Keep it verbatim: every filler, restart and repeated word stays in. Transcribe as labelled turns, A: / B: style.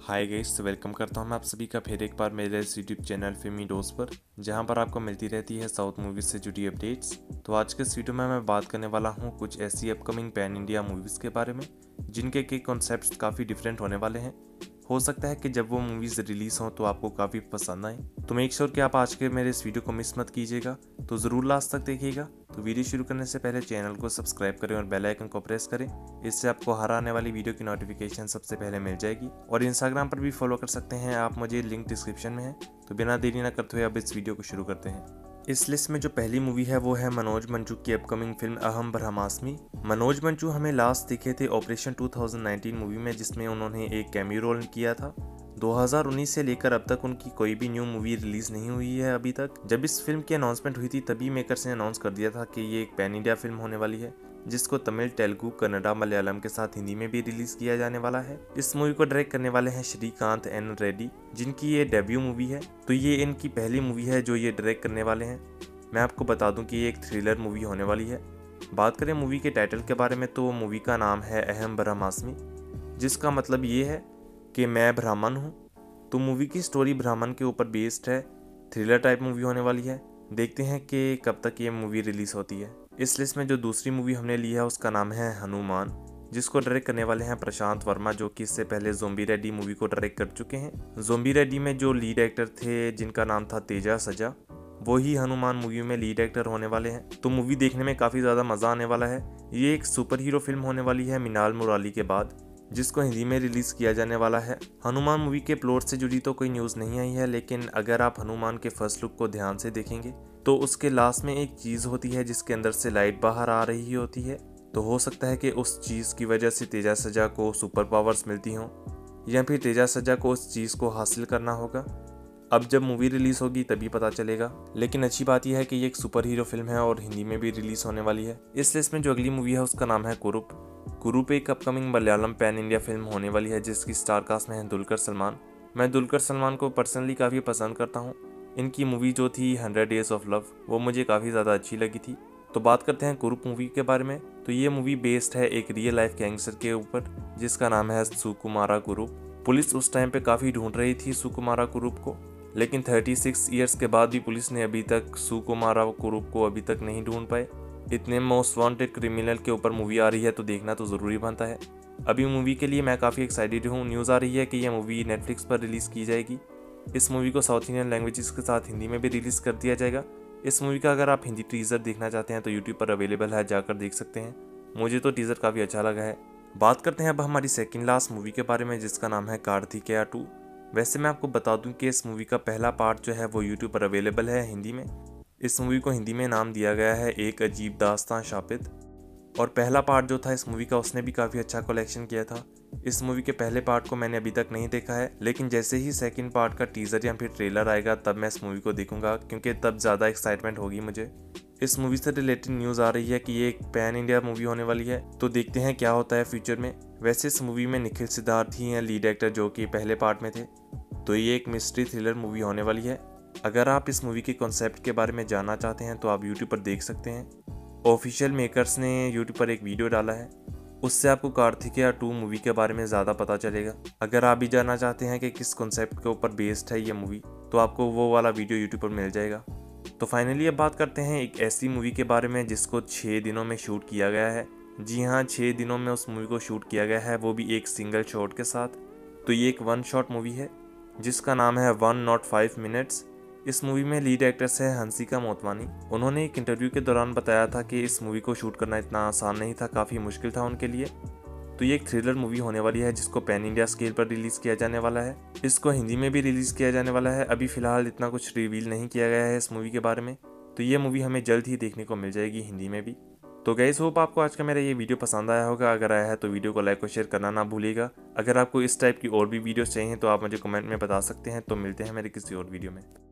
A: Hi guys, welcome करता हूं मैं आप सभी का फिर एक बार मेरे इस यूट्यूब चैनल फिल्मी डोज पर, जहां पर आपको मिलती रहती है साउथ मूवीज से जुड़ी अपडेट्स। तो आज के इस वीडियो में मैं बात करने वाला हूं कुछ ऐसी अपकमिंग पैन इंडिया मूवीज़ के बारे में जिनके के कॉन्सेप्ट्स काफ़ी डिफरेंट होने वाले हैं। हो सकता है कि जब वो मूवीज़ रिलीज़ हों तो आपको काफ़ी पसंद आए। तो मेक श्योर कि आप आज के मेरे इस वीडियो को मिस मत कीजिएगा, तो ज़रूर लास्ट तक देखिएगा। तो वीडियो शुरू करने से पहले चैनल को सब्सक्राइब करें और बेल आइकन को प्रेस करें, इससे आपको हर आने वाली वीडियो की नोटिफिकेशन सबसे पहले मिल जाएगी। और इंस्टाग्राम पर भी फॉलो कर सकते हैं आप मुझे, लिंक डिस्क्रिप्शन में है। तो बिना देरी ना करते हुए अब इस वीडियो को शुरू करते हैं। इस लिस्ट में जो पहली मूवी है वो है मनोज मंजू की अपकमिंग फिल्म अहम ब्रह्मास्मि। मनोज मंजू हमें लास्ट दिखे थे operation two thousand nineteen movie में, जिसमें उन्होंने एक कैमियो रोल किया था। दो हज़ार उन्नीस से लेकर अब तक उनकी कोई भी न्यू मूवी रिलीज नहीं हुई है अभी तक। जब इस फिल्म की अनाउंसमेंट हुई थी तभी मेकर्स ने अनाउंस कर दिया था कि ये एक पैन इंडिया फिल्म होने वाली है, जिसको तमिल, तेलुगु, कन्नड़ा, मलयालम के साथ हिंदी में भी रिलीज किया जाने वाला है। इस मूवी को डायरेक्ट करने वाले हैं श्रीकांत एन रेड्डी, जिनकी ये डेब्यू मूवी है। तो ये इनकी पहली मूवी है जो ये डायरेक्ट करने वाले हैं। मैं आपको बता दूं कि ये एक थ्रिलर मूवी होने वाली है। बात करें मूवी के टाइटल के बारे में तो मूवी का नाम है अहम ब्रह्मास्मि, जिसका मतलब ये है कि मैं ब्राह्मण हूँ। तो मूवी की स्टोरी ब्राह्मण के ऊपर बेस्ड है, थ्रिलर टाइप मूवी होने वाली है। देखते हैं कि कब तक ये मूवी रिलीज होती है। इस लिस्ट में जो दूसरी मूवी हमने ली है उसका नाम है हनुमान, जिसको डायरेक्ट करने वाले हैं प्रशांत वर्मा, जो कि इससे पहले ज़ोंबी रेड्डी मूवी को डायरेक्ट कर चुके हैं। ज़ोंबी रेड्डी में जो लीड एक्टर थे जिनका नाम था तेजा सजा, वो ही हनुमान मूवी में लीड एक्टर होने वाले हैं। तो मूवी देखने में काफ़ी ज़्यादा मज़ा आने वाला है। ये एक सुपर हीरो फिल्म होने वाली है मिनाल मुराली के बाद, जिसको हिंदी में रिलीज़ किया जाने वाला है। हनुमान मूवी के प्लॉट से जुड़ी तो कोई न्यूज़ नहीं आई है, लेकिन अगर आप हनुमान के फर्स्ट लुक को ध्यान से देखेंगे तो उसके लास्ट में एक चीज़ होती है जिसके अंदर से लाइट बाहर आ रही होती है। तो हो सकता है कि उस चीज़ की वजह से तेजा सजा को सुपर पावर्स मिलती हों, या फिर तेजा सजा को उस चीज़ को हासिल करना होगा। अब जब मूवी रिलीज़ होगी तभी पता चलेगा। लेकिन अच्छी बात यह है कि ये एक सुपर हीरो फिल्म है और हिंदी में भी रिलीज़ होने वाली है। इस लिस्ट में जो अगली मूवी है उसका नाम है कुरूप। कुरूप एक upcoming Malayalam pan India film होने वाली है, जिसकी स्टार कास्ट में है दुलकर सलमान। मैं दुलकर सलमान को पर्सनली काफ़ी पसंद करता हूँ। इनकी मूवी जो थी हंड्रेड डेज ऑफ लव, वो मुझे काफ़ी ज़्यादा अच्छी लगी थी। तो बात करते हैं कुरूप मूवी के बारे में। तो ये मूवी बेस्ड है एक रियल लाइफ गैंगस्टर के ऊपर, जिसका नाम है सुकुमारा कुरूप। पुलिस उस टाइम पे काफ़ी ढूंढ रही थी सुकुमारा कुरूप को, लेकिन छत्तीस इयर्स के बाद भी पुलिस ने अभी तक सुकुमारा कुरूप को अभी तक नहीं ढूंढ पाए। इतने मोस्ट वांटेड क्रिमिनल के ऊपर मूवी आ रही है तो देखना तो ज़रूरी बनता है। अभी मूवी के लिए मैं काफ़ी एक्साइटेड हूँ। न्यूज़ आ रही है कि यह मूवी नेटफ्लिक्स पर रिलीज़ की जाएगी। इस मूवी को साउथ इंडियन लैंग्वेजेस के साथ हिंदी में भी रिलीज़ कर दिया जाएगा। इस मूवी का अगर आप हिंदी टीज़र देखना चाहते हैं तो यूट्यूब पर अवेलेबल है, जाकर देख सकते हैं। मुझे तो टीज़र काफ़ी अच्छा लगा है। बात करते हैं अब हमारी सेकेंड लास्ट मूवी के बारे में, जिसका नाम है कार्तिकेया टू। वैसे मैं आपको बता दूं कि इस मूवी का पहला पार्ट जो है वो यूट्यूब पर अवेलेबल है हिंदी में। इस मूवी को हिंदी में नाम दिया गया है एक अजीब दास्तां शापित। और पहला पार्ट जो था इस मूवी का, उसने भी काफ़ी अच्छा कलेक्शन किया था। इस मूवी के पहले पार्ट को मैंने अभी तक नहीं देखा है, लेकिन जैसे ही सेकंड पार्ट का टीज़र या फिर ट्रेलर आएगा तब मैं इस मूवी को देखूंगा, क्योंकि तब ज़्यादा एक्साइटमेंट होगी मुझे। इस मूवी से रिलेटेड न्यूज़ आ रही है कि ये एक पैन इंडिया मूवी होने वाली है, तो देखते हैं क्या होता है फ्यूचर में। वैसे इस मूवी में निखिल सिद्धार्थ ही हैं लीड एक्टर, जो कि पहले पार्ट में थे। तो ये एक मिस्ट्री थ्रिलर मूवी होने वाली है। अगर आप इस मूवी के कॉन्सेप्ट के बारे में जानना चाहते हैं तो आप यूट्यूब पर देख सकते हैं। ऑफिशियल मेकर्स ने यूट्यूब पर एक वीडियो डाला है, उससे आपको कार्तिकेया टू मूवी के बारे में ज़्यादा पता चलेगा। अगर आप भी जानना चाहते हैं कि किस कॉन्सेप्ट के ऊपर बेस्ड है ये मूवी, तो आपको वो वाला वीडियो यूट्यूब पर मिल जाएगा। तो फाइनली अब बात करते हैं एक ऐसी मूवी के बारे में जिसको छः दिनों में शूट किया गया है। जी हाँ, छः दिनों में उस मूवी को शूट किया गया है, वो भी एक सिंगल शॉट के साथ। तो ये एक वन शॉट मूवी है जिसका नाम है वन नॉट फाइव मिनट्स। इस मूवी में लीड एक्ट्रेस है हंसिका मोटवानी। उन्होंने एक इंटरव्यू के दौरान बताया था कि इस मूवी को शूट करना इतना आसान नहीं था, काफ़ी मुश्किल था उनके लिए। तो ये एक थ्रिलर मूवी होने वाली है जिसको पैन इंडिया स्केल पर रिलीज़ किया जाने वाला है। इसको हिंदी में भी रिलीज़ किया जाने वाला है। अभी फ़िलहाल इतना कुछ रिवील नहीं किया गया है इस मूवी के बारे में, तो ये मूवी हमें जल्द ही देखने को मिल जाएगी हिंदी में भी। तो गाइस, होप आपको आज का मेरा ये वीडियो पसंद आया होगा। अगर आया है तो वीडियो को लाइक और शेयर करना ना भूलिएगा। अगर आपको इस टाइप की और भी वीडियोस चाहिए तो आप मुझे कमेंट में बता सकते हैं। तो मिलते हैं मेरे किसी और वीडियो में।